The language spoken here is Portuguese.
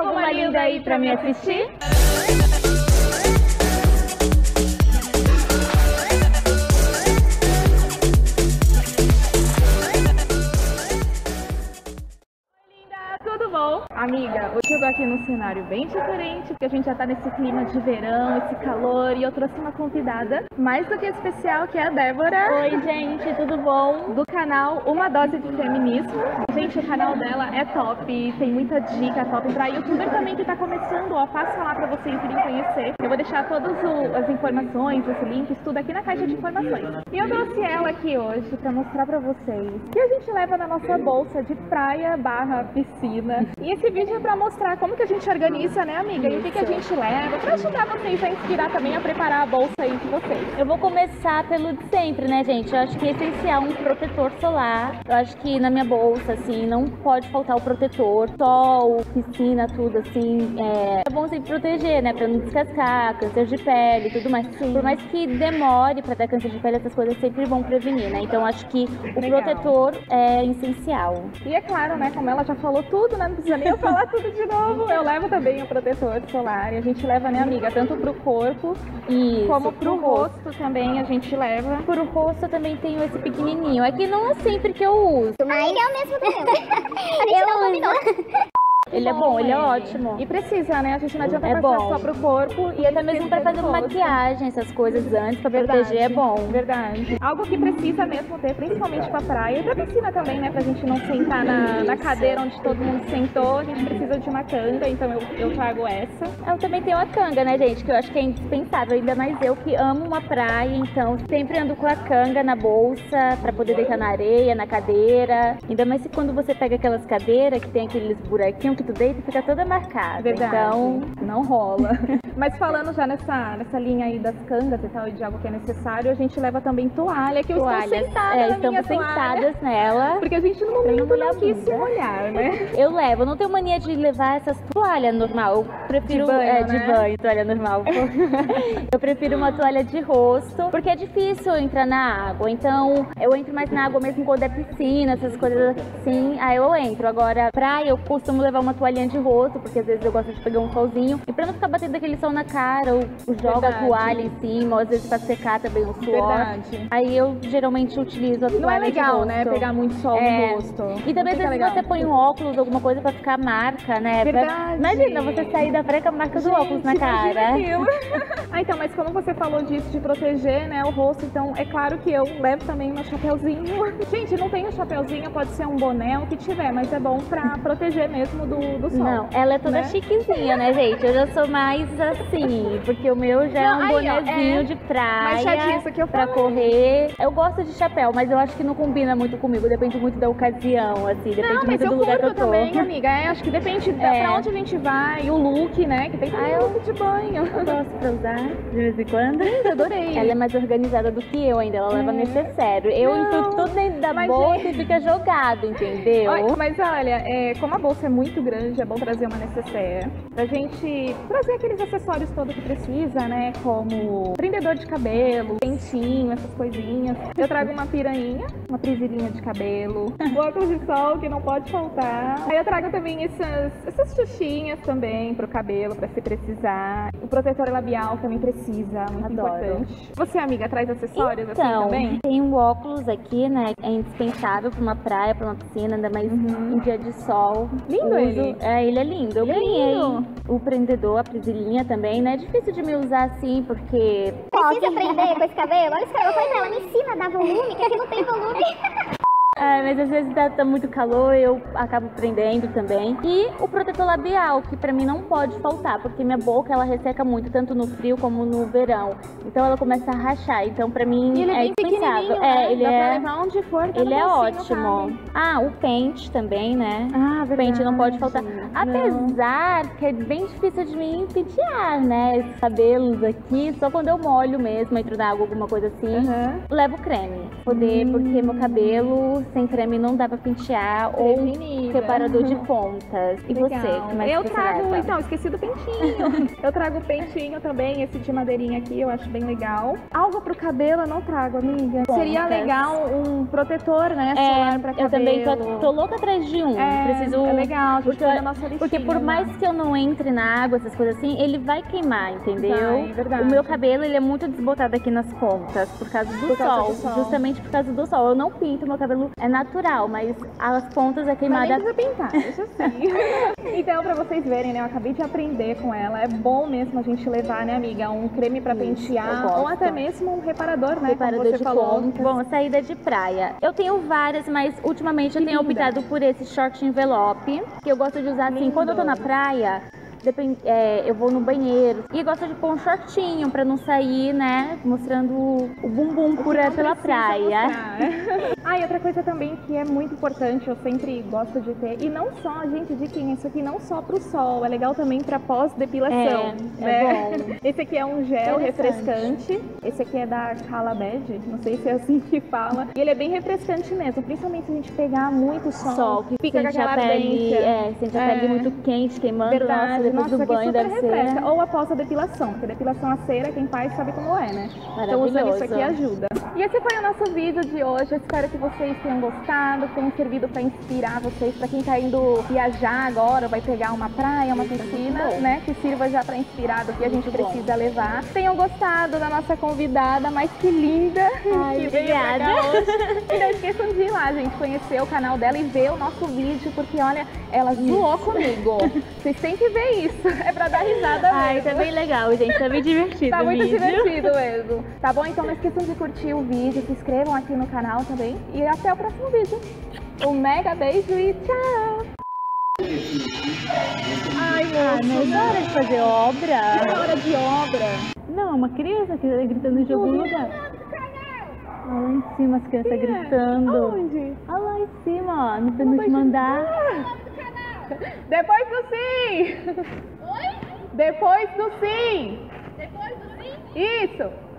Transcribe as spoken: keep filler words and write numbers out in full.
alguma linda aí pra me assistir? Tudo bom? Amiga, hoje eu tô aqui num cenário bem diferente, porque a gente já tá nesse clima de verão, esse calor, e eu trouxe uma convidada mais do que especial, que é a Débora. Oi, gente, tudo bom? Do canal Uma Dose de Feminismo. Gente, o canal dela é top, tem muita dica top pra youtuber também que tá começando, ó, passo lá pra vocês irem conhecer. Eu vou deixar todas o, as informações, os links, tudo aqui na caixa de informações. E eu trouxe ela aqui hoje pra mostrar pra vocês que a gente leva na nossa bolsa de praia barra piscina. E esse vídeo é pra mostrar como que a gente organiza, né, amiga? E o que, que a gente leva, pra ajudar vocês a inspirar também a preparar a bolsa aí de vocês. Eu vou começar pelo de sempre, né, gente? Eu acho que é essencial um protetor solar. Eu acho que na minha bolsa, assim, não pode faltar o protetor. Sol, piscina, tudo, assim. É, é bom sempre proteger, né? Pra não descascar, câncer de pele e tudo mais. Sim. Por mais que demore pra dar câncer de pele, essas coisas sempre vão prevenir, né? Então acho que o Legal. protetor é essencial. E é claro, né, como ela já falou tudo, né, não precisa nem eu falar tudo de novo. Eu levo também o protetor solar e a gente leva, né, amiga, tanto pro corpo Isso, como pro, pro rosto. rosto também a gente leva. Pro rosto eu também tenho esse pequenininho. É que não é sempre que eu uso. Ai, é o mesmo meu. A gente não combinou. Ele é bom, ele é ótimo. E precisa, né? A gente não adianta É passar bom. só pro corpo. E até mesmo pra fazer uma maquiagem, essas coisas antes, pra Verdade, proteger é bom. Verdade. Algo que precisa mesmo ter, principalmente pra praia e pra piscina também, né? Pra gente não sentar na, na cadeira onde todo mundo sentou. A gente precisa de uma canga, então eu, eu trago essa. Eu também tenho a canga, né, gente? Que eu acho que é indispensável. Ainda mais eu que amo uma praia, então sempre ando com a canga na bolsa pra poder deitar na areia, na cadeira. Ainda mais se quando você pega aquelas cadeiras que tem aqueles buraquinhos que tu deita e fica toda marcada. Verdade. Então, não rola. Mas falando já nessa, nessa linha aí das cangas e tal, e de algo que é necessário, a gente leva também toalha, que eu toalhas, estou sentada é, na estamos minha sentadas toalha. nela. Porque a gente no Pra momento não molhar não quis a se bunda. molhar, né? Eu levo, eu não tenho mania de levar essas toalhas normal. Eu prefiro De banho, é, de né? banho, toalha normal. Eu prefiro uma toalha de rosto, porque é difícil entrar na água. Então, eu entro mais na água mesmo quando é piscina, essas coisas assim, aí eu entro. Agora, praia, eu costumo levar uma toalhinha de rosto, porque às vezes eu gosto de pegar um solzinho. E pra não ficar batendo aquele sol na cara, eu jogo a Verdade. toalha em cima, ou às vezes pra secar também o suor. Verdade. Aí eu geralmente utilizo a toalha Não é legal, de né? rosto. Pegar muito sol É. no rosto. E também às Não fica vezes legal. você põe um óculos, alguma coisa pra ficar marca, né? Pra- Verdade. Imagina você sair da praia com a marca do óculos na Gente, imagina cara. aquilo. Ah, então, mas como você falou disso, de proteger, né, o rosto, então é claro que eu levo também meu chapeuzinho. Gente, não tem um chapeuzinho, pode ser um boné, o que tiver, mas é bom pra proteger mesmo do, do sol. Não, ela é toda né? chiquezinha, né, gente? Eu já sou mais assim, porque o meu já Não, é um aí, ó, bonezinho é. de praia. Mas já disse que eu pra falei. correr. Eu gosto de chapéu, mas eu acho que não combina muito comigo. Depende muito da ocasião, assim. Depende Não, mas muito eu do lugar que eu curto tô. também, amiga. É, acho que depende da, É. pra onde a gente vai, o look, né? Que tem também Ah, eu- look de banho. Eu gosto pra usar de vez em quando. Adorei. Ela é mais organizada do que eu ainda, ela leva É. necessário. Eu Não, entro tudo dentro da mas, bolsa gente- e fica jogado, entendeu? Olha, mas olha, é, como a bolsa é muito grande, é bom trazer uma necessaire pra gente trazer aqueles acessórios todos que precisa, né? Como prendedor de cabelo, pentinho, essas coisinhas. Eu trago uma piranha, uma prisilinha de cabelo, o óculos de sol que não pode faltar. Aí eu trago também essas, essas xuxinhas também pro cabelo, pra se precisar. O protetor labial também precisa, muito Adoro. importante. Você, amiga, traz acessórios assim Então, também? tem um óculos aqui, né? É indispensável pra uma praia, pra uma piscina, ainda mais em dia de sol. Lindo Uso- ele. É, ele é lindo. Eu Ele é ganhei lindo. o prendedor, a prisilinha também, né? É difícil de me usar assim, porque... Precisa prender com esse cabelo? Olha esse cabelo. Eu falei pra ela, me ensina a dar volume, que aqui não tem volume. É, mas às vezes tá, tá muito calor, eu acabo prendendo também. E o protetor labial, que pra mim não pode faltar, porque minha boca ela resseca muito, tanto no frio como no verão. Então ela começa a rachar. Então pra mim E ele é é bem indispensável. pequenininho, É, né? ele Dá pra é, levar onde for. que ele no é bolsinho ótimo. cabe. Ah, o pente também, né? Ah, O pente não pode faltar. Não. Apesar que é bem difícil de me pentear, né? Esses cabelos aqui, só quando eu molho mesmo, entro na água, alguma coisa assim. Aham. Levo creme, poder, porque meu cabelo sem creme não dá pra pentear, ou um Prevenida. separador de pontas. E Legal. você, que mais eu que você trago, leva? então, esqueci do pentinho. Eu trago o pentinho também, esse de madeirinha aqui, eu acho bem legal. Algo pro cabelo eu não trago, amiga. Pontas. Seria legal um protetor, né, É, solar pra cabelo. eu também tô, tô louca atrás de um. É, Preciso. é legal, a gente porque, põe na nossa listinha, porque por né? mais que eu não entre na água, essas coisas assim, ele vai queimar, entendeu? Vai, verdade. O meu cabelo, ele é muito desbotado aqui nas pontas, por causa do, Por causa sol, do sol. Justamente por causa do sol. Eu não pinto, meu cabelo é natural, mas as pontas é Mas queimada. nem precisa pintar, deixa assim. Então, pra vocês verem, né, eu acabei de aprender com ela. É bom mesmo a gente levar, né, amiga, um creme pra Isso, eu pentear, gosto. ou até mesmo um reparador, né, Separador como você de falou. pontas. Bom, saída de praia. Eu tenho várias, mas ultimamente eu Que tenho linda. optado por esse short envelope, que eu gosto de usar assim, Lindo. quando eu tô na praia. Depende, é, eu vou no banheiro e gosto de pôr um shortinho pra não sair, né, mostrando o bumbum por Não pela precisa praia. mostrar. Ah, e outra coisa também que é muito importante, eu sempre gosto de ter, e não só, gente, de quem isso aqui não só pro sol, é legal também pra pós-depilação. É, né? é bom. Esse aqui é um gel Interessante. refrescante, esse aqui é da Calabed, não sei se é assim que fala, e ele é bem refrescante mesmo, principalmente se a gente pegar muito sol, Sol, que fica com sente a aquela pele, ardência. é, sente a É. pele muito quente, queimando, nossa, Verdade, depois nossa, do aqui banho super deve refresca. ser Ou após a depilação, porque depilação a cera, quem faz sabe como é, né? Então usando isso aqui ajuda. E esse foi o nosso vídeo de hoje, eu espero que vocês tenham gostado, que tenham servido para inspirar vocês, para quem tá indo viajar agora, vai pegar uma praia, uma piscina, né? Que sirva já para inspirar do que a gente Muito bom. precisa levar. Tenham gostado da nossa convidada, mas que linda Ai, que veio pra obrigada. cá hoje. E não esqueçam de ir lá, gente, conhecer o canal dela e ver o nosso vídeo, porque olha, ela zoou comigo. Vocês têm que ver isso, é pra dar risada Ai, mesmo. tá bem legal, gente, tá bem divertido Tá o muito vídeo. divertido mesmo. Tá bom? Então não esqueçam de curtir o vídeo, se inscrevam aqui no canal também. E até o próximo vídeo. Um mega beijo e tchau! Ai, Ah, moço, mas é hora de fazer obra. é hora de obra. Não, uma criança que tá gritando de algum lugar. Olha lá em cima as crianças gritando. Onde? Olha lá em cima, ó, no penúltimo andar. Depois do sim! Oi? Depois do sim! Depois do sim? Isso!